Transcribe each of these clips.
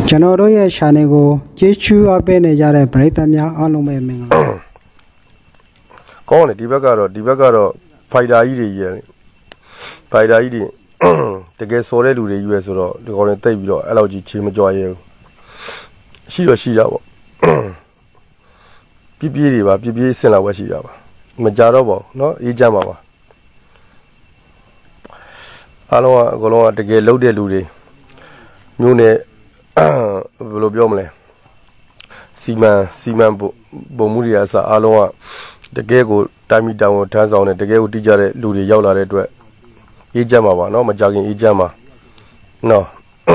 ကျွန်တော်တို့ရဲ့ channel ကိုကျေးဇူးအပေးနေကြတဲ့ပရိသတ်များအားလုံးပဲမင်္ဂလာကောင်းတယ်ဒီဘက်ကတော့ fighter ကြီးတွေကြီးတကယ်စော်တဲ့လူတွေကြီးပဲဆိုတော့ဒီကောင်တွေတိတ်ပြီးတော့အဲ့လောက်ကြီးချေမကြွားရဲဘူးရှိတာပေါ့ပြပြတွေပါပြပြစင်လာဝက်ရှိတာပါမကြတော့ပါဘူးเนาะအေးချမ်းပါပါအားလုံးကအကုန်လုံးကတကယ်လှုပ်တဲ့လူတွေမျိုးနဲ့ဘယ်လိုပြောမလဲစီမံပုံမှုတွေအစအားလုံးကတကယ်ကိုတိုင်းမီတောင်ကိုထမ်းဆောင်တဲ့တကယ်ကိုတိကျတဲ့လူတွေရောက်လာတဲ့အတွက်အေးချမ်းပါပါเนาะမကြခင်အေးချမ်းပါเนาะ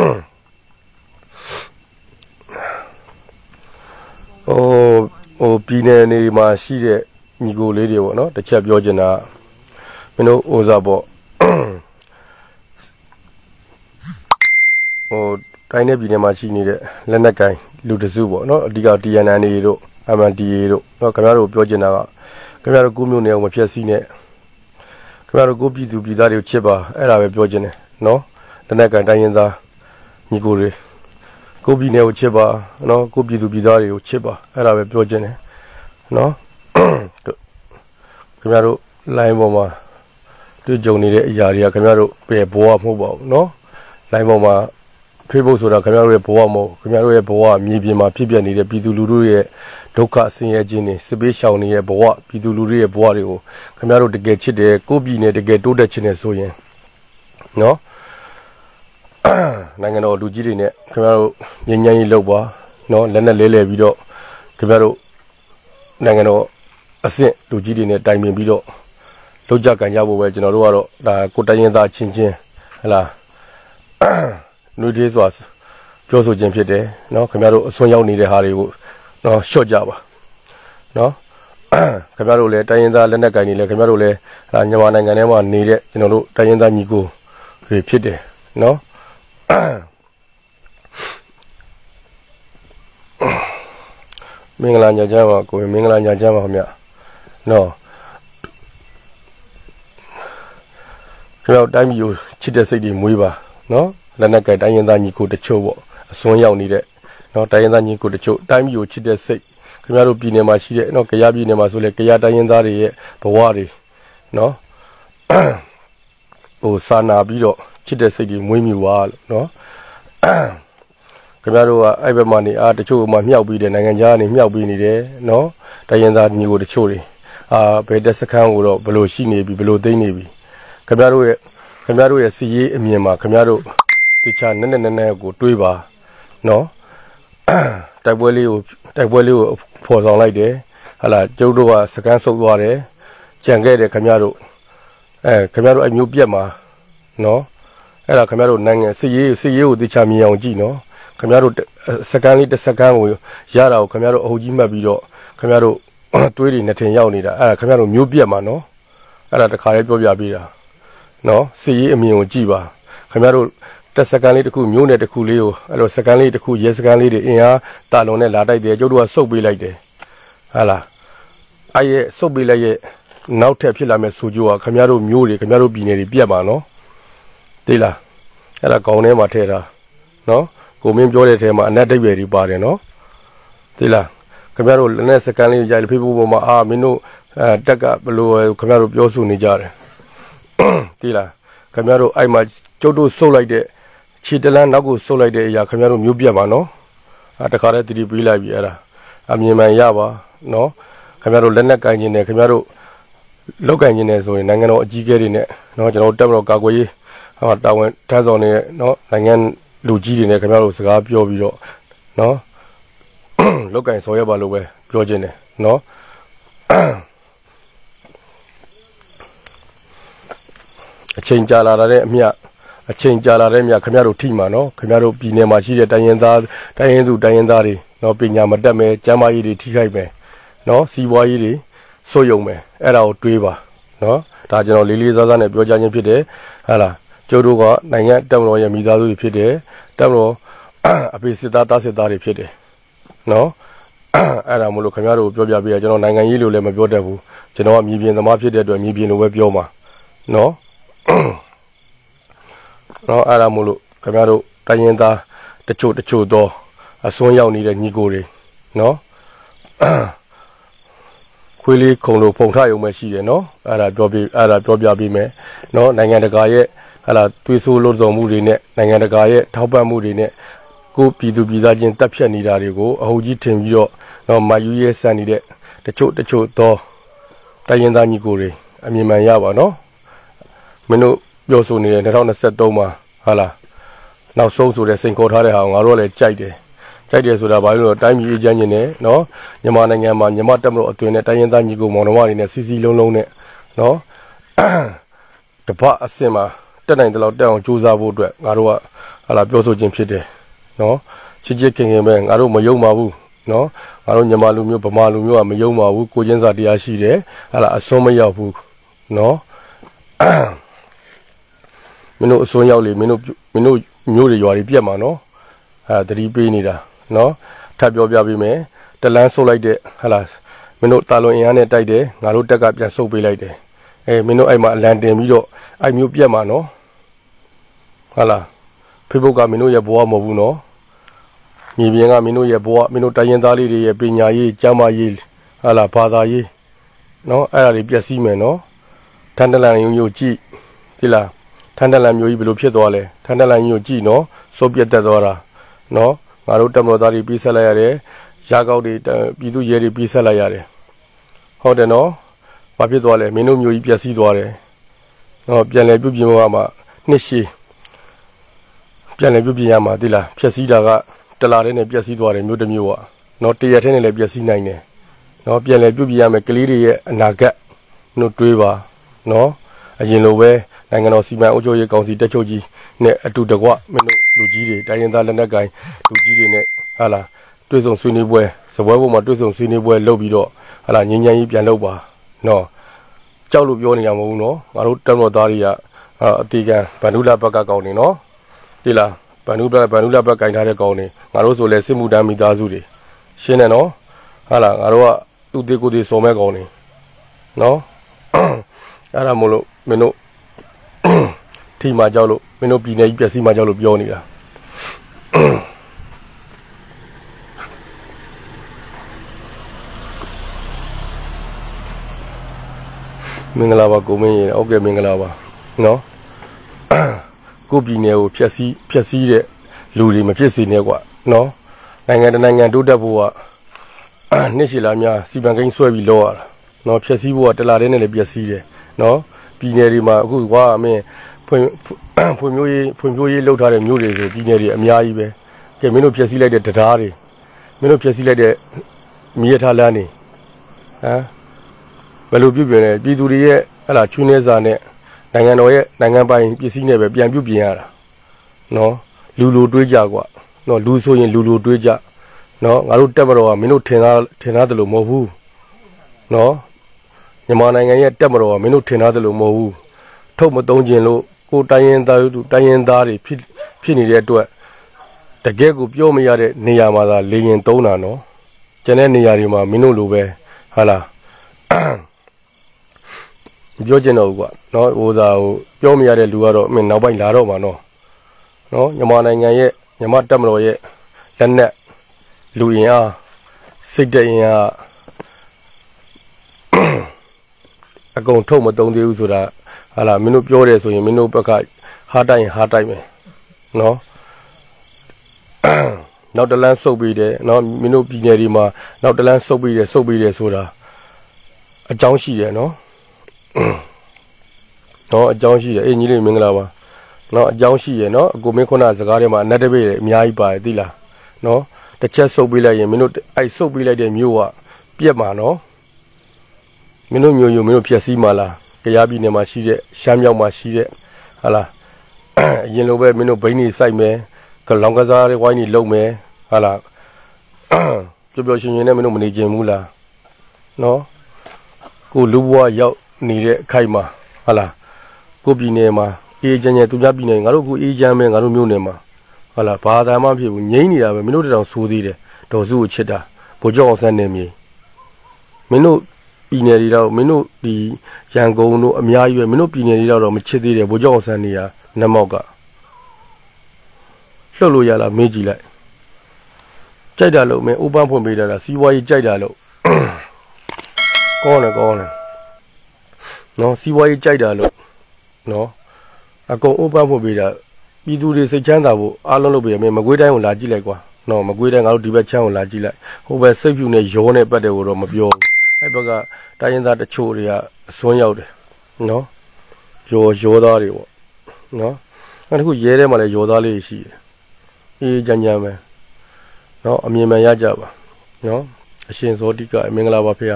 ပြည်နယ်နေမှာရှိတဲ့ညီကိုလေးတွေပေါ့เนาะတစ်ချက်ပြောချင်တာမင်းတို့ဥစားပေါ့တိုင်းနယ်ပြည်နယ်မှာရှိနေတဲ့လက်နက်ကိုင်လူတစုပေါ့เนาะအဓိက TNN တို့ MNDA တို့เนาะခင်ဗျားတို့ပြောချင်တာကခင်ဗျားတို့ကိုမျိုးနယ်ကိုမဖြတ်စည်းနဲ့ခင်ဗျားတို့ကိုပြည်သူပြည်သားတွေကိုချစ်ပါအဲ့ဒါပဲပြောချင်တယ်เนาะလက်နက်ကိုင်တိုင်းရင်းသားညီကိုတွေကိုပြည်နယ်ကိုချစ်ပါเนาะကိုပြည်သူပြည်သားတွေကိုချစ်ပါအဲ့ဒါပဲပြောချင်တယ်เนาะခင်ဗျားတို့ line ပေါ်မှာတွေ့ကြုံနေတဲ့အရာတွေကခင်ဗျားတို့ပဲဘောမဟုတ်ပါဘူးเนาะ line ပေါ်မှာ Facebook ဆိုတာခင်ဗျားတို့ရဲ့ဘဝမဟုတ်ခင်ဗျားတို့ရဲ့ဘဝမြေပြင်မှာဖြစ်ပျက်နေတဲ့ပြည်သူလူထုရဲ့ဒုက္ခဆင်းရဲခြင်းတွေစစ်ပေးရှောင်နေတဲ့ဘဝပြည်သူလူထုရဲ့ဘဝတွေကိုခင်ဗျားတို့တကယ်ချစ်တယ်ကိုပြည်နယ်တကယ်တိုးတက်ခြင်းနဲ့ဆိုရင်เนาะနိုင်ငံတော်လူကြီးတွေနဲ့ခင်ဗျားတို့ငြိမ်းချမ်းရေးလုပ်ပါเนาะလက်နဲ့လဲပြီးတော့ခင်ဗျားတို့နိုင်ငံတော်အဆင့်လူကြီးတွေနဲ့တိုင်ပင်ပြီးတော့လုပ်ကြကန်ကြဖို့ပဲကျွန်တော်တို့ကတော့ဒါကိုတိုင်းရင်းသားချင်းဟလာနှွေးသေးစွာပြောဆိုခြင်းဖြစ်တယ်เนาะခင်ဗျားတို့အစွန်းရောက်နေတဲ့ဟာတွေကိုเนาะရှော့ကြပါเนาะခင်ဗျားတို့လည်းတိုင်းရင်းသားလက်နက်ကင်တွေလည်းခင်ဗျားတို့လည်းမြန်မာနိုင်ငံထဲမှာနေတဲ့ကျွန်တော်တို့တိုင်းရင်းသားညီကိုတွေဖြစ်တယ်เนาะမင်္ဂလာညချမ်းပါကိုမင်္ဂလာညချမ်းပါခင်ဗျเนาะခင်ဗျားတို့တိုင်းပြည်ကိုချစ်တဲ့စိတ်တွေမွေးပါเนาะလက်နက်ကတိုင်းရင်းသားညီကိုတချို့ပေါ့အစွန်းရောက်နေတဲ့เนาะတိုင်းရင်းသားညီကိုတချို့တိုင်းပြည်ကိုချစ်တဲ့စိတ်ခင်ဗျားတို့ပြည်နယ်မှာရှိတဲ့เนาะကယားပြည်နယ်မှာဆိုလဲကယားတိုင်းရင်းသားတွေရဲ့ဘဝတွေเนาะစာနာပြီးတော့ချစ်တဲ့စိတ်တွေမွေးမြူပါလို့เนาะခင်ဗျားတို့ကအဲ့ဘက်မှာနေတချို့မှမြောက်ပြီးတယ်နိုင်ငံခြားကနေမြောက်ပြီးနေတယ်เนาะတိုင်းရင်းသားညီကိုတချို့တွေဘယ်တက်စခန်းကိုတော့ဘယ်လိုရှိနေပြီဘယ်လိုသိနေပြီခင်ဗျားတို့ရဲ့စီရေးအမြင်မှာခင်ဗျားတို့တခြားနည်းကိုတွေးပါเนาะတိုက်ပွဲလေးကိုဖော်ဆောင်လိုက်တယ်ဟာလာကျုပ်တို့ကစကန်ဆုပ်သွားတယ်ကြံခဲ့တယ်ခင်ဗျားတို့ခင်ဗျားတို့အမျိုးပြက်မှာเนาะအဲ့ဒါခင်ဗျားတို့နိုင်ငံစီရေးကိုတခြားမြင်အောင်ကြည့်เนาะခင်ဗျားတို့စကန်လေးတစ်စကန်ကိုရတာကိုခင်ဗျားတို့အဟုတ်ကြီးမှတ်ပြီးတော့ခင်ဗျားတို့တွေးတွေနဲ့ထင်ရောက်နေတာအဲ့ဒါခင်ဗျားတို့မျိုးပြက်မှာเนาะအဲ့ဒါတခါလေးပြောပြပေးတာเนาะစီရေးအမြင်ကိုကြည့်ပါခင်ဗျားတို့တက်စကန်လေးတစ်ခုမျိုးနဲ့တစ်ခုလေးကိုအဲ့လိုစကန်လေးတစ်ခုရဲစကန်လေးတွေအင်အားတာလွန်နဲ့လာတိုက်တယ်ကျုပ်တို့ကစုပ်ပေးလိုက်တယ်ဟာလားအဲ့ရဲ့စုပ်ပေးလိုက်ရဲ့နောက်ထပ်ဖြစ်လာမဲ့ဆိုကြကခင်ဗျားတို့မျိုးတွေခင်ဗျားတို့ပြည်နယ်တွေပြတ်ပါနော်သိလားအဲ့ဒါခေါင်းထဲမှာထည့်တာနော်ကိုမင်းပြောတဲ့ထဲမှာအနက်တိတ်ပဲတွေပါတယ်နော်သိလားခင်ဗျားတို့လက်နဲ့စကန်လေးရိုက်ဖေးဖို့ပေါ်မှာမင်းတို့တက်ကဘလို့ခင်ဗျားတို့ပြောဆိုနေကြတယ်သိလားခင်ဗျားတို့အဲ့မှာကျုပ်တို့စုပ်လိုက်တဲ့ခြေတလန်းနောက်ကိုစုပ်လိုက်တဲ့အရာခင်ဗျားတို့မျိုးပြတ်ပါနော်တခါတည်းတတိပေးလိုက်ပြီအဲ့ဒါအမြင်မှန်ရပါနော်ခင်ဗျားတို့လက်နက်ကင်ခြင်းနဲ့ခင်ဗျားတို့လောက်ကင်ခြင်းနဲ့ဆိုရင်နိုင်ငံတော်အကြီးအကဲတွေနဲ့နော်ကျွန်တော်တက်မတော်ကာကွယ်ရေးတာဝန်ထမ်းဆောင်နေတဲ့နော်နိုင်ငံလူကြီးတွေနဲ့ခင်ဗျားတို့စကားပြောပြီးတော့နော်လောက်ကင်ဆောင်ရပါလို့ပဲပြောခြင်းတယ်နော်အချိန်ကြာလာတဲ့အမြခင်ဗျားတို့ထိမှာနော်ခင်ဗျားတို့ပြည်နယ်မှာရှိတဲ့တိုင်းရင်းသားတွေနော်ပညာမတတ်မဲကျမ်းမာရေးတွေထိခိုက်မယ်နော်စီးပွားရေးတွေဆွယုံမယ်အဲ့ဒါကိုတွေးပါနော်ဒါကျွန်တော်လေးစားစားနဲ့ပြောကြားခြင်းဖြစ်တယ်ဟာလားကျိုးတို့ကနိုင်ငံတက်မတော်ရဲ့မိသားစုတွေဖြစ်တယ်တက်မတော်အဖေစစ်သားသားစစ်သားတွေဖြစ်တယ်နော်အဲ့ဒါမို့လို့ခင်ဗျားတို့ပြောပြပေးရကျွန်တော်နိုင်ငံရေးလို့လည်းမပြောတတ်ဘူးကျွန်တော်ကမြေပြင်သမားဖြစ်တဲ့အတွက်မြေပြင်လိုပဲပြောမှာနော်အဲ့ဒါမို့လို့ခင်ဗျားတို့တိုင်းရင်းသားချို့တော့အစွန်းရောက်နေတဲ့ညီကိုတွေနော်ခွေးလေးခုံလို့ဖုံထရုံပဲရှိတယ်နော်အဲ့ဒါပြောပြပေးမယ်နော်နိုင်ငံတကာရဲ့ဟာလာသွေးဆိုးလို့တော်မှုတွေနဲ့နိုင်ငံတကာရဲ့ထောက်ပံ့မှုတွေနဲ့ကိုပြည်သူပြည်သားချင်းတပ်ဖြတ်နေတာတွေကိုအဟုတ်ကြီးထင်ပြီးတော့နော်မာယူရဲဆန်နေတဲ့တချို့တော့တိုင်းရင်းသားညီကိုတွေအမြင်မှန်ရပါနော်မင်းတို့ပြောဆိုနေတဲ့2023မှာဟာလာနောက်ဆုံးဆိုတဲ့စိန်ခေါ်ထားတဲ့ဟာငါတို့လည်းကြိုက်တယ်ဆိုတာဘာလို့လဲတိုင်းပြည်အေးချမ်းခြင်းနဲ့နော်မြန်မာနိုင်ငံမှာမြန်မာတပ်မတော်အတွင်းနဲ့တိုင်းရင်းသားညီကိုမောင်နှမတွေနဲ့စီစီလုံးနဲ့နော်တပတ်အစင်မှာတက်နိုင်တဲ့လောက်တက်အောင်ကြိုးစားဖို့အတွက်ငါတို့ကဟာလာပြောဆိုခြင်းဖြစ်တယ်နော်ချစ်ခင်ပဲငါတို့မယုံပါဘူးနော်ငါတို့မြန်မာလူမျိုးဗမာလူမျိုးကမယုံပါဘူးကိုချင်းစာတရားရှိတယ်ဟာလာအစွန်းမရောက်ဘူးနော်မင်းတို့အစွန်းရောက်လေမင်းတို့မျိုးတွေရွာတွေပြက်မှာနော်သတိပေးနေတာနော်ထပ်ပြောပြပေးမယ်တလန်းဆုပ်လိုက်တဲ့ဟာလာမင်းတို့တာလွန်အင်အားနဲ့တိုက်တယ်ငါတို့တက်ကပြန်ဆုပ်ပေးလိုက်တယ်မင်းတို့အဲ့မှာအလံတင်ပြီးတော့အဲ့မျိုးပြက်မှာနော်ဟာလာ Facebook ကမင်းတို့ရဲ့ဘဝမဟုတ်ဘူးနော်မြေပြင်ကမင်းတို့ရဲ့ဘဝမင်းတို့တိုင်းရင်းသားလေးတွေရဲ့ပညာရေးကျန်းမာရေးဟာလာဘာသာရေးနော်အဲ့ဒါတွေပျက်စီးမယ်နော်ထန်တလန်ရုံကြည့်ဒီလားထန်တလန်မျိုးကြီးဘယ်လိုဖြစ်သွားလဲထန်တလန်ကြီးကိုကြည့်နော်စိုးပြတ်တက်သွားတာနော်ငါတို့တပ်မတော်သားတွေပြီးဆက်လိုက်ရတယ်ရာကောက်တွေပြည်သူရဲတွေပြီးဆက်လိုက်ရတယ်ဟုတ်တယ်နော်ဘာဖြစ်သွားလဲမင်းတို့မျိုးကြီးပျက်စီးသွားတယ်နော်ပြန်လဲပြုပြင်မှာနှစ်ရှည်ပြန်လဲပြုပြင်ရမှာဒီလားဖြက်စီးတာကတလာတဲ့နဲ့ပျက်စီးသွားတယ်မျိုးတစ်မျိုးอ่ะနော်တရက်ထဲနဲ့လည်းပျက်စီးနိုင်တယ်နော်ပြန်လဲပြုပြင်ရမယ်ကလေးတွေရဲ့အနာဂတ်တို့တွေးပါနော်အရင်လိုပဲနိုင်ငံတော်စီမံအုပ်ချုပ်ရေးကောင်စီတက်ချုပ်ကြီးနဲ့အတူတကွမင်းတို့လူကြီးတွေတိုင်းရင်းသားလက်နက်ကိုင်လူကြီးတွေနဲ့ဟာလာတွေ့ဆုံဆွေးနွေးပွဲစပွဲပေါ်မှာတွေ့ဆုံဆွေးနွေးပွဲလုပ်ပြီးတော့ဟာလာငင်းငင်းကြီးပြန်လုပ်ပါနော်ကြောက်လို့ပြောနေရမဟုတ်ဘူးနော်ငါတို့တပ်မတော်သားတွေကအတီကံဗန္ဓုလဘက်ကကောင်းနေနော်ဒီလားဗန္ဓုလဘက်ကင်ထားတဲ့ကောင်းနေငါတို့ဆိုလဲစစ်မှုတန်းမိသားစုတွေရှင်းတယ်နော်ဟာလာငါတို့ကသူ့တေကိုယ်တေစော်မဲ့ကောင်းနေနော်အဲ့ဒါမို့လို့မင်းတို့ထီမှာကြောက်လို့မင်းတို့ပြည်နယ်ကြီးပျက်စီးမှာကြောက်လို့ပြောနေတာမင်္ဂလာပါကိုမင်းရေဟုတ်ကဲ့မင်္ဂလာပါနော်ကိုပြည်နယ်ကိုဖျက်ဆီးတဲ့လူတွေမဖြစ်စေနဲ့ကွာနော်နိုင်ငံတနိုင်ငံတိုးတက်ဖို့ကနှစ်ရှည်လာများစီပံကိန်းဆွဲပြီးလောရတာနော်ဖျက်ဆီးဖို့ကတလာတဲ့နဲ့လည်းပျက်စီးတယ်နော်ပြည်နယ်တွေမှာအခုကွာမင်းဖွံ့ဖြိုးရေးလှုပ်ထားတဲ့မြို့တွေဆိုပြည်နယ်တွေအများကြီးပဲကဲမင်းတို့ဖျက်ဆီးလိုက်တဲ့တရားတွေမင်းတို့ဖျက်ဆီးလိုက်တဲ့မြေရထားလမ်းတွေဘယ်လိုပြုပြင်လဲပြည်သူတွေရဲ့ဟလာချွေးနေစာနဲ့နိုင်ငံတော်ရဲ့နိုင်ငံပိုင်ပစ္စည်းနဲ့ပဲပြန်ပြုပြင်ရတာနော်လူလိုတွေးကြကွာနော်လူဆိုရင်လူလိုတွေးကြနော်ငါတို့တက်မတော်ကမင်းတို့ထင်သားတယ်လို့မဟုတ်ဘူးနော်မြန်မာနိုင်ငံရဲ့တက်မတော်ကမင်းတို့ထင်သားတယ်လို့မဟုတ်ဘူးထုတ်မသုံးခြင်းလို့ကိုတိုင်းရင်းသားတွေဖြစ်နေတဲ့အတွက်တကယ်ကိုပြောမရတဲ့နေရာမှာသာလေရင်သုံးတာနော်ကျန်တဲ့နေရာတွေမှာမင်းတို့လိုပဲဟာလားပြောချင်တော့ကွာနော်ဟိုပြောမရတဲ့လူကတော့မင်းနောက်ပိုင်းလာတော့မှာနော်မြန်မာနိုင်ငံရဲ့မြန်မာတပ်မတော်ရဲ့လက်နက်လူရင်အားစိတ်တရင်အားအကုန်ထုတ်မသုံးသေးဘူးဆိုတာဟာလာမင်းတို့ပြောတယ်ဆိုရင်မင်းတို့ဘက်ကဟားတိုက်မယ်နော်နောက်တလန်းစုပ်ပြီးတယ်နော်မင်းတို့ပြည်နယ်ဒီမှာနောက်တလန်းစုပ်ပြီးတယ်ဆိုတာအကြောင်းရှိတယ်နော်အကြောင်းရှိတယ်အေးညီလေးမင်္ဂလာပါနော်အကြောင်းရှိရနော်အကိုမင်းခုနစကားထဲမှာအနက်တပိတ်အများကြီးပါတယ်သိလားနော်တစ်ချက်စုပ်ပေးလိုက်ရင်မင်းတို့အဲ့စုပ်ပေးလိုက်တဲ့မျိုးကပြက်မှာနော်မင်းတို့မျိုးယူမင်းတို့ဖြက်စီးမှာလားကြားပြည်နယ်မှာရှိတဲ့ရှမ်းမြောက်မှာရှိတဲ့ဟာလားအရင်လိုပဲမင်းတို့ဘိန်းနေစိုက်မယ်လောင်ကစားတွေဝိုင်းနေလုံမယ်ဟာလားပျော်ရှင်နဲ့မင်းတို့မနေကြဘူးလားနော်ကိုလူဘွားရောက်နေတဲ့အခိုက်မှာဟာလားကိုပြည်နယ်မှာအေးချမ်းချမ်းသူများပြည်နယ်ငါတို့ကိုအေးချမ်းမဲငါတို့မြို့နယ်မှာဟာလားဘာသာမှဖြစ်ဘူးငိမ့်နေတာပဲမင်းတို့တောင်ဆိုးသေးတယ်ဒေါ်စုကိုချစ်တာဗိုလ်ချုပ်အောင်ဆန်းနေမြေမင်းတို့ပြည်နယ်တွေတော့မင်းတို့ဒီရန်ကုန်တို့အများကြီးပဲမင်းတို့ပြည်နယ်တွေတော့မချစ်သေးတယ်ဗိုလ်ချုပ်အောင်ဆန်းနေရနမောက်ကလှုပ်လို့ရလားမေးကြည့်လိုက်ကြိုက်တာလို့မင်းဥပန်းဖွင့်ပေးတာလားစီးပွားရေးကြိုက်တာလို့ကောင်းတယ်နော်စီးပွားရေးကြိုက်တာလို့နော်အကုန်ဥပန်းဖွင့်ပေးတာပြည်သူတွေစိတ်ချမ်းသာဖို့အားလုံးလုပ်ပေးရမယ်မကွေးတိုင်းကိုလာကြည့်လိုက်ကွာနော်မကွေးတိုင်းငါတို့ဒီဘက်ချမ်းကိုလာကြည့်လိုက်ဟိုဘက်စိတ်ဖြူနဲ့ရောနဲ့ပတ်တယ်ကိုတော့မပြောဘူးအဲ့ဘက်ကတိုင်းရင်းသားတချို့တွေကအစွန်းရောက်တယ်နော်ရောသားတွေပေါ့နော်အဲ့ဒါခုရဲထဲမှာလည်းရောသားလေးရှိတယ်အေးကြမ်းပဲနော်အမြင်မှန်ရကြပါနော်အရှင်ဇောတိကမင်္ဂလာပါဖေဟာ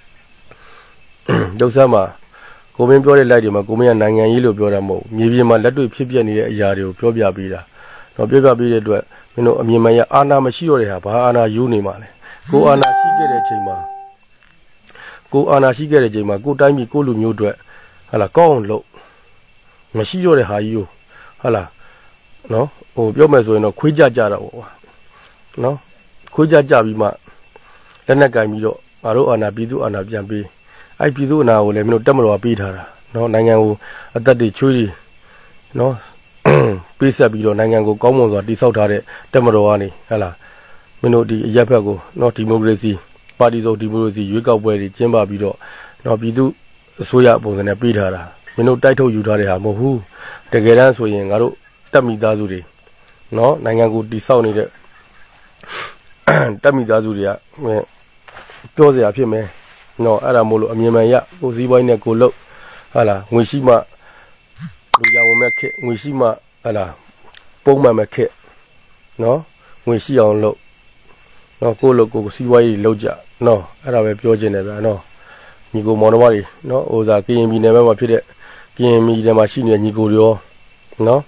ဒုစမ်းမှာကိုမင်းပြောတဲ့လိုက်တွေမှာကိုမင်းကနိုင်ငံရေးလို့ပြောတာမဟုတ်မြေပြင်မှာလက်တွေ့ဖြစ်ပျက်နေတဲ့အရာတွေကိုပြောပြပေးတာတော့ပြောပြပေးတဲ့အတွက်မင်းတို့အမြင်မှန်ရအာဏာမရှိတော့တဲ့ဟာဘာအာဏာယူနေမှာလဲကိုအာဏာရှိခဲ့တဲ့အချိန်မှာကိုတိုင်းပြည်ကိုလူမျိုးအတွက်ဟာလာကောင်းအောင်လုပ်မရှိတော့တဲ့ဟာကြီးကိုဟာလာနော်ဟိုပြောမယ်ဆိုရင်တော့ခွေးကြတာပေါ့ကွာနော်ခွေးကြပြီးမှလက်နက်ကင်ပြီးတော့ငါတို့အာဏာပြည်သူအာဏာပြန်ပေးအဲ့ပြည်သူအာဏာကိုလည်းမင်းတို့တက်မတော်ပေးထားတာနော်နိုင်ငံကိုအသက်တွေချွေးတွေနော်ပေးဆက်ပြီးတော့နိုင်ငံကိုကောင်းမွန်စွာတည်ဆောက်ထားတဲ့တက်မတော်ကနေဟာလာမင်းတို့ဒီအရက်ဘက်ကိုနော်ဒီမိုကရေစီပါတီစုံဒီမိုကရေစီရွေးကောက်ပွဲတွေကျင်းပပြီးတော့နော်ပြည်သူအစိုးရပုံစံနဲ့ပေးထားတာမင်းတို့တိုက်ထုတ်ယူထားတဲ့ဟာမဟုတ်ဘူးတကယ်တမ်းဆိုရင်ငါတို့တက်မိသားစုတွေနော်နိုင်ငံကိုတည်ဆောက်နေတဲ့တက်မိသားစုတွေကပြောစရာဖြစ်မယ်နော်အဲ့ဒါမို့လို့အမြင်မှန်ရကိုစည်းပွားရေးနဲ့ကိုလုပ်ဟာလားငွေရှိမှလူရဝင်မဲ့ခက်ငွေရှိမှဟာလားပုံမှန်မဲ့ခက်နော်ငွေရှိအောင်လုပ်နော်ကိုလုပ်ကိုစည်းပွားရေးလုပ်ကြနော်အဲ့ဒါပဲပြောချင်တယ်ဗျာနော်ညီကိုမောင်နှမတွေနော်ဟိုစားကရင်ပြည်နယ်မှာဖြစ်တဲ့ကရင်ပြည်နယ်မှာရှိနေတဲ့ညီကိုတွေရောနော်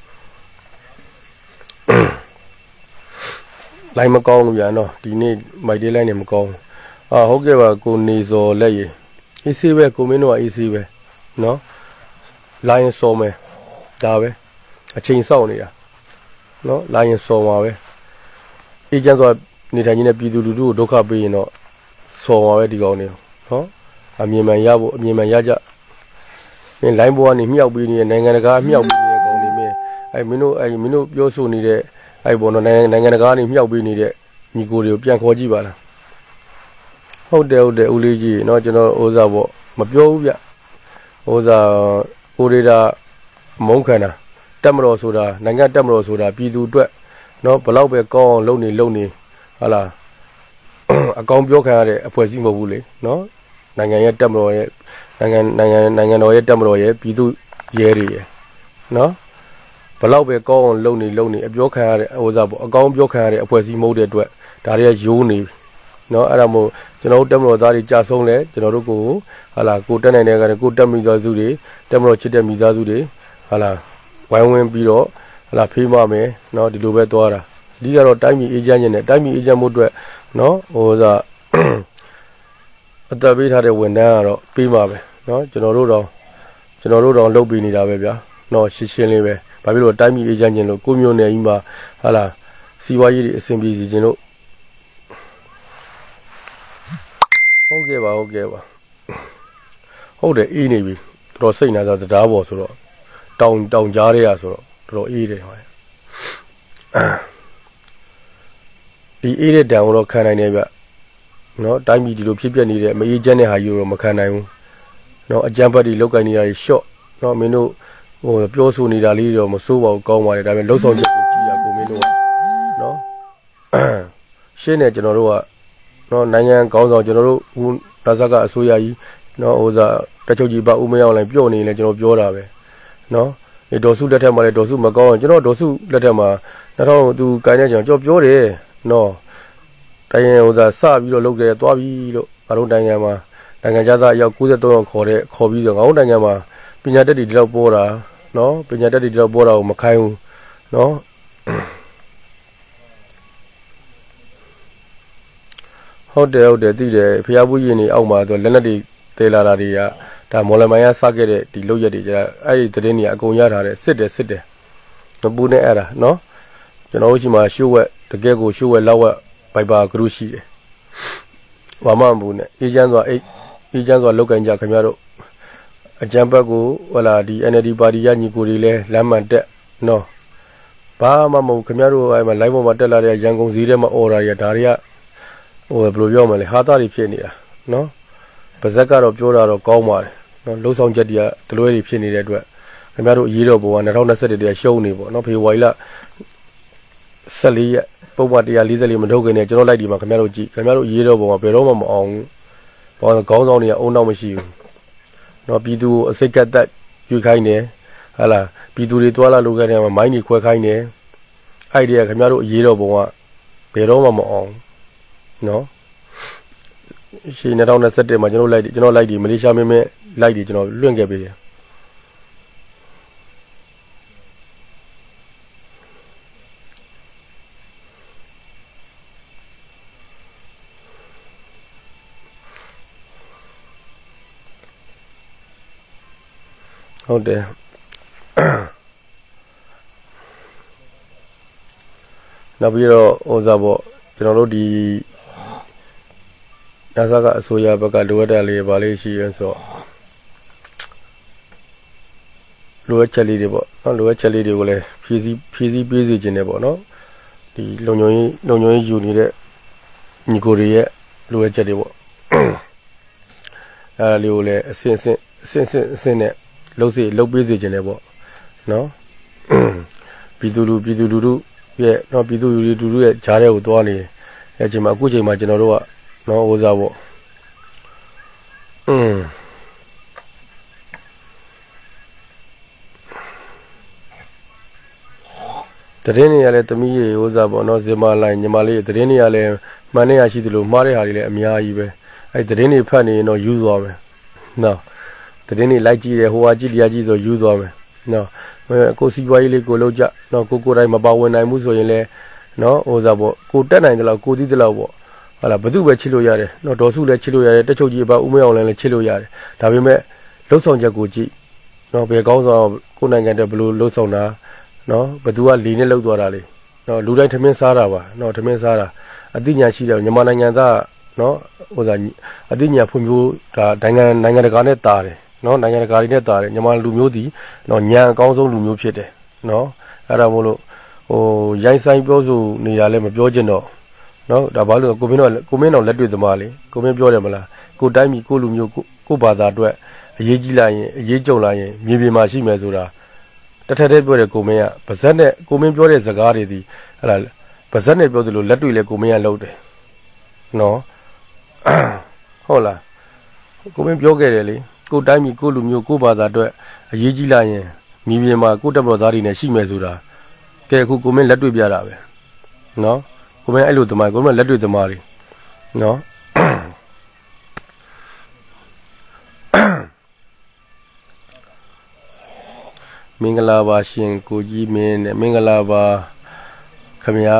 လိုင်းမကောင်းဘူးဗျာနော်ဒီနေ့မိုက်တေးလိုင်းနေမကောင်းဟုတ်ကဲ့ပါကိုနေစော်လက်ရည်အေးဆေးပဲကိုမင်းတို့ကအေးဆေးပဲနော်လိုင်းစော်မယ်ဒါပဲအချိန်စောင့်နေတာနော်လိုင်းစော်မှာပဲအေးချမ်းစွာနေထိုင်နေတဲ့ပြည်သူလူထုကိုဒုက္ခပေးရင်တော့စော်မှာပဲဒီကောင်တွေနော်အမြင်မှန်ရဖို့အမြင်မှန်ရကြမင်းလိုင်းပေါ်ကနေမြောက်ပေးနေတဲ့နိုင်ငံတကာမြောက်ပေးနေတဲ့ကောင်တွေမင်းမင်းတို့ပြောဆိုနေတဲ့အဲ့ပေါ်တော့နိုင်ငံတကာကနေမြောက်ပေးနေတဲ့ညီကိုတွေကိုပြန်ခေါ်ကြည့်ပါလားဟုတ်တယ်ဦးလေးကြီးเนาะကျွန်တော်ဥစားပေါ့မပြောဘူးဗျဥစားကိုရီတာမုန်းခံတာတက်မတော်ဆိုတာနိုင်ငံတက်မတော်ဆိုတာပြည်သူအတွက်เนาะဘလောက်ပဲကောင်းအောင်လုပ်နေဟာလားအကောင်ပြောခံရတဲ့အဖွဲ့အစည်းမဟုတ်ဘူးလေเนาะနိုင်ငံရဲ့တက်မတော်ရဲ့နိုင်ငံတော်ရဲ့တက်မတော်ရဲ့ပြည်သူရဲတွေရဲ့เนาะဘလောက်ပဲကောင်းအောင်လုပ်နေအပြောခံရတဲ့ဥစားပေါ့အကောင်ပြောခံရတဲ့အဖွဲ့အစည်းမဟုတ်တဲ့အတွက်ဒါတွေကယိုးနေနော်အဲ့ဒါမို့ကျွန်တော်တို့တက်မတော်သားတွေကြာဆုံးလဲကျွန်တော်တို့ကိုဟာလာကိုတက်နိုင်တဲ့ကကိုတက်မိသားစုတွေတက်မတော်ချစ်တဲ့မိသားစုတွေဟာလာဝိုင်းဝန်းပြီးတော့ဟာလာဖေးမမယ်နော်ဒီလိုပဲသွားတာဒီကတော့တိုင်းပြည်အေးချမ်းခြင်းနဲ့တိုင်းပြည်အေးချမ်းမှုအတွက်နော်ဟိုစားအသက်ပေးထားတဲ့ဝန်ထမ်းကတော့ပေးမှာပဲနော်ကျွန်တော်တို့တော့လုပ်ပေးနေတာပဲဗျာနော်ရှင်းလေးပဲဘာဖြစ်လို့တိုင်းပြည်အေးချမ်းခြင်းလို့ကိုမျိုးနယ်ကြီးမှာဟာလာစီးပွားရေးတွေအဆင်ပြေစီခြင်းလို့ဟုတ်ကဲ့ပါဟုတ်တယ်အေးနေပြီတော်စိတ်နာစားတရားပေါ်ဆိုတော့တောင်ကြားရဲရဆိုတော့တော်အေးတယ်ဟောဒီအေးတဲ့တန်ကိုတော့ခံနိုင်တယ်ဗျနော်တိုင်းပြည်ဒီလိုဖြစ်ပျက်နေတဲ့မအေးချမ်းတဲ့ဟာကြီးကိုတော့မခံနိုင်ဘူးနော်အကြမ်းဖက်တွေလောက်ကင်နေတာတွေရှော့နော်မင်းတို့ဟိုပြောဆိုနေတာလေးတော့မစိုးပါဘူးကောင်းပါတယ်ဒါပေမဲ့လှုပ်ဆောင်ချက်ကိုကြည့်ရကိုမင်းတို့ကနော်ရှင်းနေကျွန်တော်တို့ကနော်နိုင်ငံကောင်းဆောင်ကျွန်တော်တို့ဦးဒါဇကအစိုးရကြီးနော်ဟိုစားတချို့ကြီးပါဦးမရောက်လိုက်ပြော့နေလဲကျွန်တော်ပြောတာပဲနော်ဒီဒေါ်စုလက်ထက်မှာလဲဒေါ်စုမကောင်းကျွန်တော်ဒေါ်စုလက်ထက်မှာ2000သူကိုင်းနေကျွန်တော်ပြောတယ်နော်တိုင်းရင်ဟိုစားစပြီးတော့လုပ်တယ်သွားပြီလို့ငါတို့နိုင်ငံမှာနိုင်ငံခြားသားအယောက်93ယောက်ခေါ်ပြီးတော့ငါတို့နိုင်ငံမှာပညာတတ်တွေဒီလောက်ပေါ်တာနော်ပညာတတ်တွေဒီလောက်ပေါ်တာကိုမခိုင်းဘူးနော်ဟုတ်တယ်သိတယ်ဖျားဘူးရင်နေအောက်မှာဆိုလက်နက်တွေတဲလာတာတွေကဒါမော်လမိုင်းကစခဲ့တဲ့ဒီလောက်ရက်တွေကျအဲ့ဒီသတင်းတွေအကုန်ရထားတယ်စစ်တယ်မပူနဲ့အဲ့ဒါနော်ကျွန်တော်တို့ရှိမှာရှိုးဝက်တကယ်ကိုရှိုးဝက်လောက်ဝက်ဘိုက်ပါဂရုရှိတယ်ဘာမှမပူနဲ့အေးချမ်းစွာလောက်ကင်ကြခင်ဗျားတို့အကြံဘက်ကိုဟလာဒီ NLD ပါတီရညီကိုတွေလဲလမ်းမှန်တက်နော်ဘာမှမဟုတ်ခင်ဗျားတို့အဲ့မှာ live ပေါ်မှာတက်လာတဲ့ရန်ကုန်စည်းထဲမှာអော်တာတွေဒါတွေကဟိုဘယ်လိုပြောမလဲဟာသားတွေဖြစ်နေတာနော်ပါဇက်ကတော့ပြောတာတော့ကောင်းပါတယ်နော်လှုပ်ဆောင်ချက်တွေကတလွဲတွေဖြစ်နေတဲ့အတွက်ခင်ဗျားတို့အရေးတော်ပုံက2021တည်းရှုံးနေပေါ့နော်ဖေဖော်ဝါရီလ14ရက်ပုံမှန်144မထုတ်ခင်နဲ့ကျွန်တော်လိုက်ဒီမှာခင်ဗျားတို့ကြည့်ခင်ဗျားတို့အရေးတော်ပုံကဘယ်တော့မှမအောင်ဘူးဘာလို့ခေါင်းဆောင်တွေကအုံနောက်မရှိဘူးနော်ပြည်သူအစိတ်ကတ်တက်ယူခိုင်းတယ်ဟာလားပြည်သူတွေတွာလာလို့ခဲ့တဲ့မှာမိုင်းတွေခွဲခိုင်းတယ်အဲ့ဒီကခင်ဗျားတို့အရေးတော်ပုံကဘယ်တော့မှမအောင်နော်ရှေ့2021မှာကျွန်တော်လိုက်ဒီမလေးရှားမင်းလိုက်ဒီကျွန်တော်လွင့်ခဲ့ပေးတယ်ဟုတ်တယ်နောက်ပြီးတော့ဟိုစားပေါ့ကျွန်တော်တို့ဒီNASA ကအစိုးရဘက်ကလိုအပ်တဲ့လေးပါလေးရှိရဲဆိုလိုအပ်ချက်လေးတွေပေါ့နော်လိုအပ်ချက်လေးတွေကိုလည်းဖြည့်ဆည်းပေးစီခြင်းနဲ့ပေါ့နော်ဒီလုံညုံရေးယူနေတဲ့ညီကိုတွေရဲ့လိုအပ်ချက်တွေပေါ့အဲ့ဒါလေးကိုလည်းအစင်နဲ့လုပ်ပေးစီခြင်းနဲ့ပေါ့နော်ပြည်သူလူထုရဲ့နော်ပြည်သူလူထုရဲ့ဂျားတွေကိုတွားနေအဲ့ချိန်မှာအခုချိန်မှာကျွန်တော်တို့ကနော်ဟိုစားပေါ့တရင်နေရလဲတမီးရေဟိုစားပေါ့နော်ဇင်မာလိုင်းညီမလေးတရင်နေရလဲမှန်နေရရှိသလိုမှားတဲ့ဟာတွေလည်းအများကြီးပဲအဲ့တရင်နေဖတ်နေရင်တော့ယူသွားမယ်နော်တရင်နေလိုက်ကြည့်တယ်ဟိုဟာကြည့်တရားကြည့်ဆိုယူသွားမယ်နော်ကိုစီပွားရေးလေးကိုလောက်ကြနော်ကိုတိုင်းမပါဝင်နိုင်ဘူးဆိုရင်လဲနော်ဟိုစားပေါ့ကိုတက်နိုင်တယ်လို့ကိုသိတယ်လို့ပေါ့ဟာလားဘသူပဲချစ်လို့ရတယ်နော်ဒေါ်စုလည်းချစ်လို့ရတယ်တက်ချုပ်ကြီးအပဦးမင်းအောင်လည်းချစ်လို့ရတယ်ဒါပေမဲ့လှုပ်ဆောင်ချက်ကိုကြည့်နော်ဘယ်ကောင်းဆောင်ကိုနိုင်ငံတဲ့ဘလို့လှုပ်ဆောင်တာနော်ဘသူကလီနဲ့လှုပ်သွားတာလေနော်လူတိုင်းထမင်းစားတာပါနော်ထမင်းစားတာအသိဉာဏ်ရှိတယ်မြန်မာနိုင်ငံသားနော်ဟိုစားအသိဉာဏ်ဖွံ့ဖြိုးဒါနိုင်ငံတကာနဲ့တာတယ်နော်နိုင်ငံတကာတွေနဲ့တာတယ်မြန်မာလူမျိုးဒီနော်ဉာဏ်အကောင်းဆုံးလူမျိုးဖြစ်တယ်နော်အဲ့ဒါမို့လို့ဟိုရိုင်းဆိုင်ပြောဆိုနေတာလည်းမပြောချင်တော့နော်ဒါဘာလို့ကိုမင်းတော်လက်တွေ့သမားလေကိုမင်းပြောတယ်မလားကိုတိုင်းပြည်ကိုလူမျိုးကိုဘာသာအတွက်အရေးကြီးလာရင်အရေးကြုံလာရင်မြေပြင်မှာရှိမယ်ဆိုတာတထက်တည်းပြောတယ်ကိုမင်းကဗဇက်နဲ့ကိုမင်းပြောတဲ့စကားတွေဒီဟဲ့လားဗဇက်နဲ့ပြောသလိုလက်တွေ့လဲကိုမင်းကလုပ်တယ်နော်ဟုတ်လားကိုမင်းပြောခဲ့တယ်လေကိုတိုင်းပြည်ကိုလူမျိုးကိုဘာသာအတွက်အရေးကြီးလာရင်မြေပြင်မှာကိုတပ်တော်သားတွေနဲ့ရှိမယ်ဆိုတာကဲအခုကိုမင်းလက်တွေ့ပြတာပဲနော်ကိုမင်းအဲ့လိုသမားကိုမင်းလက်တွေ့သမားတွေနော်မင်္ဂလာပါရှင်ကိုကြီးမင်းနဲ့မင်္ဂလာပါခင်ဗျာ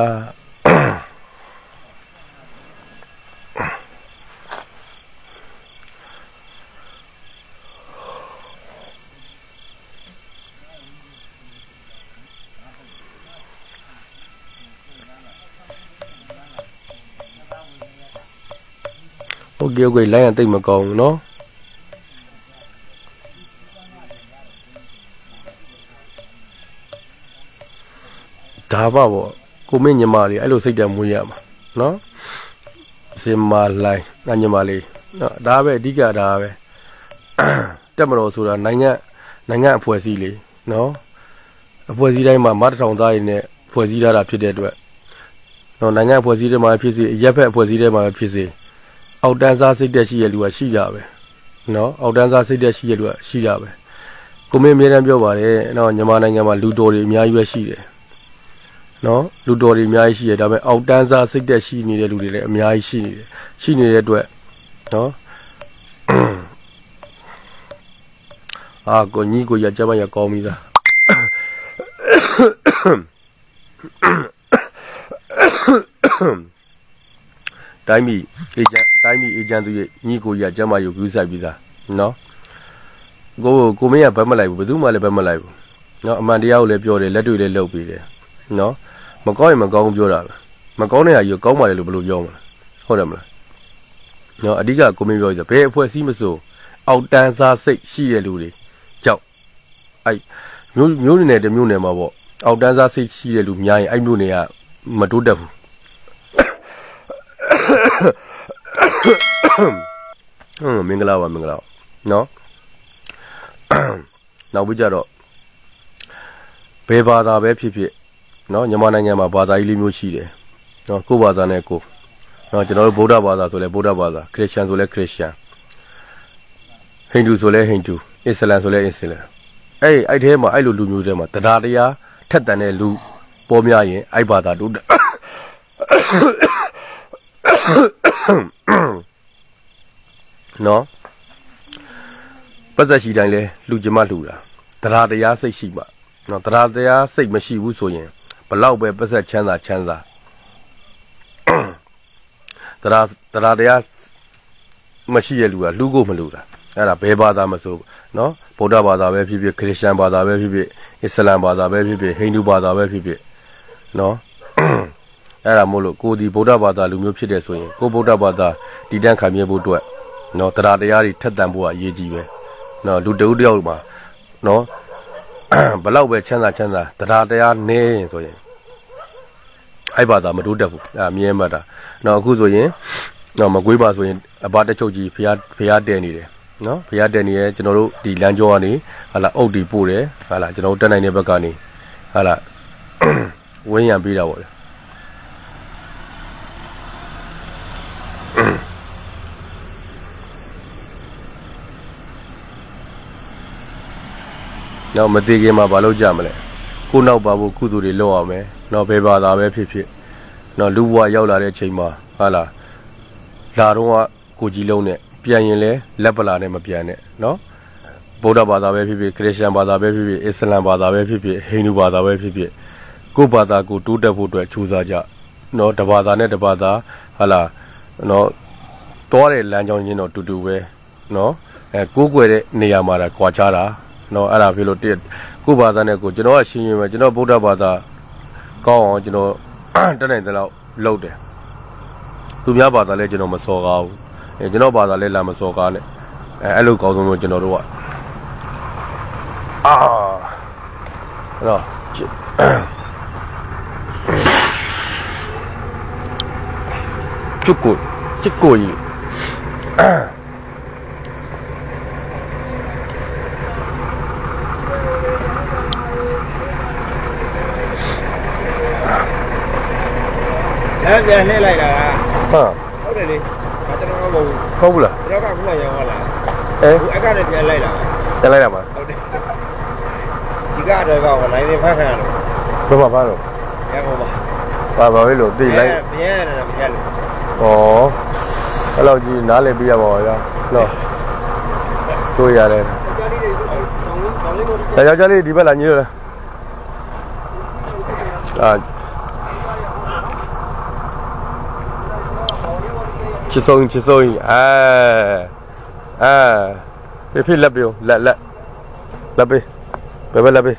โอเคလိုင်းရတိတ်မကောင်းဘူးเนาะဒါပါပေါ့ကိုမင်းညီမလေးအဲ့လိုစိတ်တမွေးရမှာเนาะစင်မာလိုင်းညီမလေးเนาะဒါပဲအဓိကဒါပဲတက်မတော်ဆိုတာနိုင်ငံအဖွဲ့အစည်းလေးเนาะအဖွဲ့အစည်းတိုင်းမှာမတထောင်သားရည်နဲ့ဖွဲ့စည်းထားတာဖြစ်တဲ့အတွက်เนาะနိုင်ငံအဖွဲ့အစည်းတွေမှာဖြစ်စေအရက်ဖက်အဖွဲ့အစည်းတွေမှာဖြစ်စေအောက်တန်းစားစိတ်တက်ရှိရလူကရှိကြပဲเนาะအောက်တန်းစားစိတ်တက်ရှိရလူကရှိကြပဲကိုမင်းအမြဲတမ်းပြောပါတယ်เนาะမြန်မာနိုင်ငံမှာလူတော်တွေအများကြီးပဲရှိတယ်เนาะလူတော်တွေအများကြီးရှိတယ်ဒါပေမဲ့အောက်တန်းစားစိတ်တက်ရှိနေတဲ့လူတွေလည်းအများကြီးရှိနေတဲ့အတွက်เนาะအာကိုညီကိုရကြမ်းရကောင်းပြီသားတိုင်းပြည်အေဂျင့်သူရဲ့ညီကိုရကြမ်းရယူဆိုင်ပြီးသားเนาะကိုမင်းကဘက်မလိုက်ဘူးဘယ်သူမှလည်းဘက်မလိုက်ဘူးเนาะအမှန်တရားကိုလည်းပြောတယ်လက်တွေ့လည်းလုပ်ပြီးတယ်เนาะမကောင်းရင်မကောင်းဘူးပြောတာပဲမကောင်းတဲ့ဟာကြီးကောင်းပါလေလို့ဘယ်လိုပြောမလဲဟုတ်တယ်မလားเนาะအဓိကကိုမင်းပြောကြဘယ်အဖွဲ့အစည်းမဆိုအောက်တန်းစားစိတ်ရှိတဲ့လူတွေကြောက်အဲ့မျိုးနယ်တစ်မျိုးနယ်မှာပေါ့အောက်တန်းစားစိတ်ရှိတဲ့လူများရင်အဲ့မျိုးတွေကမတိုးတက်ဘူးမင်္ဂလာပါနော်နောက်ပြီးကြတော့ဘယ်ဘာသာပဲဖြစ်ဖြစ်နော်မြန်မာနိုင်ငံမှာဘာသာကြီးလေးမျိုးရှိတယ်နော်ကိုယ်ဘာသာနဲ့ကိုနော်ကျွန်တော်တို့ဗုဒ္ဓဘာသာဆိုလဲဗုဒ္ဓဘာသာခရစ်ယာန်ဆိုလဲခရစ်ယာန်ဟိန္ဒူဆိုလဲဟိန္ဒူအစ္စလာမ်ဆိုလဲအစ္စလာမ်အဲ့ထဲမှာအဲ့လိုလူမျိုးတွေမှာတရားတရားထက်တန်တဲ့လူပေါ်များရင်အဲ့ဘာသာတို့နော်ပတ်သက်ရှိတိုင်းလဲလူကျမလှူတာတရားတရားစိတ်ရှိမှနော်တရားတရားစိတ်မရှိဘူးဆိုရင်ဘလောက်ပဲပတ်သက်ချမ်းသာတရားတရားမရှိရလူကလှူကိုမလှူတာအဲ့ဒါဘယ်ဘာသာမဆိုနော်ဗုဒ္ဓဘာသာပဲဖြစ်ဖြစ်ခရစ်ယာန်ဘာသာပဲဖြစ်ဖြစ်အစ္စလာမ်ဘာသာပဲဖြစ်ဖြစ်ဟိန္ဒူဘာသာပဲဖြစ်ဖြစ်နော်အဲ့ဒါမို့လို့ကိုဒီဗုဒ္ဓဘာသာလူမျိုးဖြစ်တဲ့ဆိုရင်ကိုဗုဒ္ဓဘာသာတည်တံ့ခံမြဲဖို့အတွက်နော်တရားတရားတွေထက်သန်ဖို့အရေးကြီးပဲနော်လူတဦးတယောက်မှာနော်ဘလောက်ပဲချမ်းသာတရားတရားနည်းရင်ဆိုရင်အဲ့ဘာသာမတိုးတက်ဘူးအဲ့မြဲမှတ်တာနော်အခုဆိုရင်နော်မကွေးပါဆိုရင်အဘတချုပ်ကြီးဖျားတဲနေတယ်နော်ဖျားတဲနေရဲကျွန်တော်တို့ဒီလမ်းကျောကနေဟာလာအုတ်တီပို့တယ်ဟာလာကျွန်တော်တို့တက်နိုင်တဲ့ဘက်ကနေဟာလာဝင်းရံပေးတာပေါ့လေနော်မသေးခင်မှာဘာလုပ်ကြမလဲကိုနောက်ပါဖို့ကုသိုလ်တွေလုပ်ရမယ်နော်ဘယ်ဘာသာပဲဖြစ်ဖြစ်နော်လူဘဝရောက်လာတဲ့အချိန်မှာဟာလာလာတော့ကိုကြီးလုံးနဲ့ပြန်ရင်လဲလက်ပလာနဲ့မပြန်နဲ့နော်ဗုဒ္ဓဘာသာပဲဖြစ်ဖြစ်ခရစ်ယာန်ဘာသာပဲဖြစ်ဖြစ်အစ္စလာမ်ဘာသာပဲဖြစ်ဖြစ်ဟိန္ဒူဘာသာပဲဖြစ်ဖြစ်ကိုယ့်ဘာသာကိုတိုးတက်ဖို့အတွက်ကြိုးစားကြနော်တဘာသာနဲ့တဘာသာဟာလာနော်တောတဲ့လမ်းကြောင်းချင်းတော့တူတူပဲနော်ကိုးကွယ်တဲ့နေရာမှာကွာခြားတာနော်အဲ့ဒါဖြစ်လို့ကိုယ့်ဘာသာနဲ့ကိုကျွန်တော်ကရှင်းရမယ်ကျွန်တော်ဗုဒ္ဓဘာသာကောင်းအောင်ကျွန်တော်တက်နိုင်တဲ့လောက်လုပ်တယ်သူများဘာသာလဲကျွန်တော်မစော်ကားဘူးကျွန်တော်ဘာသာလဲလာမစော်ကားနဲ့အဲ့လိုကောင်းဆုံးလို့ကျွန်တော်တို့ကနော်ချစ်ကိုကြီးပြန်လှည့်လိုက်တာဟုတ်တယ်လေကျွန်တော်ကဟုတ်ဘူးလားကျွန်တော်ကခုမှရောင်းလာအဲ့ကလည်းပြန်လိုက်လာပြန်လိုက်တာပါဟုတ်တယ်ဒီကတော့လိုင်းနေဖတ်ခံရလို့ဘယ်မှာပါတော့ရန်ကုန်ပါဘာပဲလို့သိလိုက်ပြန်ရတယ်မရလို့အဲ့လောက်ကြီးနားလည်ပြရပါပါဗျာနော်တွေ့ရတယ်ယောက်ျားလေးဒီဘက်လာညို့လားချစ်ဆုံးဖေးလက်ပြောလက်ပေးဘယ်လက်ပေး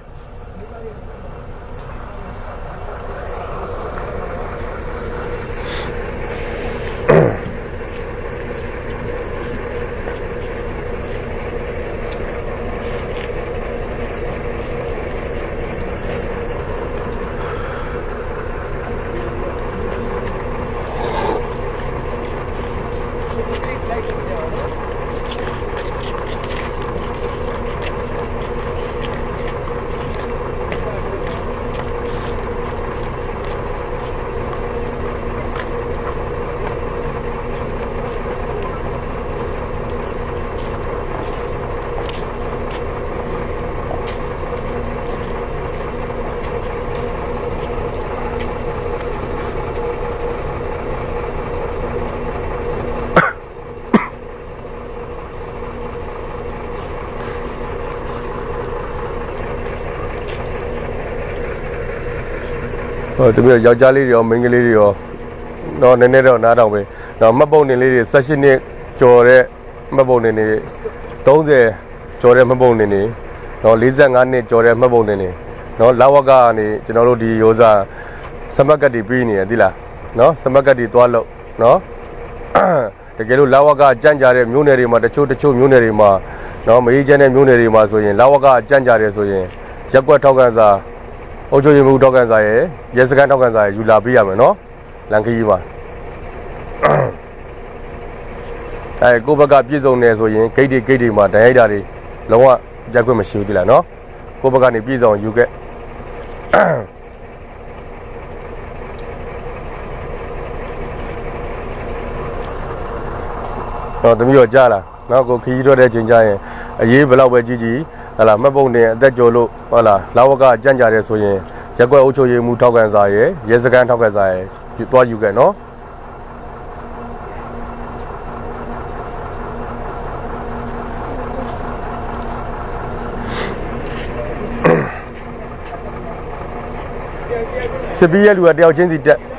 သူမျိုးယောက်ျားလေးတွေရောမိန်းကလေးတွေရောတော့နည်းနည်းတော့နားတောင်ပဲတော့မှတ်ပုံနေလေးတွေ18နှစ်ကျော်တဲ့မှတ်ပုံနေနေ30ကျော်တဲ့မှတ်ပုံနေနေတော့45နှစ်ကျော်တဲ့မှတ်ပုံနေနေနော်လာဝကကနေကျွန်တော်တို့ဒီရိုးစားစမကတ်တီပြီးနေရသီလားနော်စမကတ်တီသွားလို့နော်တကယ်လို့လာဝကကြံ့ကြတဲ့မျိုးနယ်တွေမှာတချို့မျိုးနယ်တွေမှာနော်မအေးချမ်းတဲ့မျိုးနယ်တွေမှာဆိုရင်လာဝကကြံ့ကြတယ်ဆိုရင်ရက်ကွက်ထောက်ကန်စာအုပ်ချုပ်ရေးမှုထောက်ခံစာရဲ့ရဲစခန်းထောက်ခံစာရဲ့ယူလာပေးရမယ်နော်လန်ခီးပါကိုဘက်ကပြည့်စုံနေဆိုရင်ဂိတ်တွေမှာတန်ရိုက်တာတွေလုံးဝရက်ခွင့်မရှိဘူးတိလားနော်ကိုဘက်ကနေပြည့်စုံယူခဲ့တော့တမီးတော့ကြားလားနော်ကိုခီးထွက်တဲ့ချိန်ကျရင်အေးဘယ်လောက်ပဲကြီးဟလာမှတ်ပုံတင်အသက်ကျော်လို့ဟုတ်လားလာဝကကြံ့ကြတယ်ဆိုရင်ရက်ကွက်အုပ်ချုပ်ရေးမှုထောက်ခံစာရဲ့ရဲစခန်းထောက်ခံစာရဲ့တွားယူခဲ့နော်စစ်ပီးရဲ့လူကတယောက်ချင်းစီတက်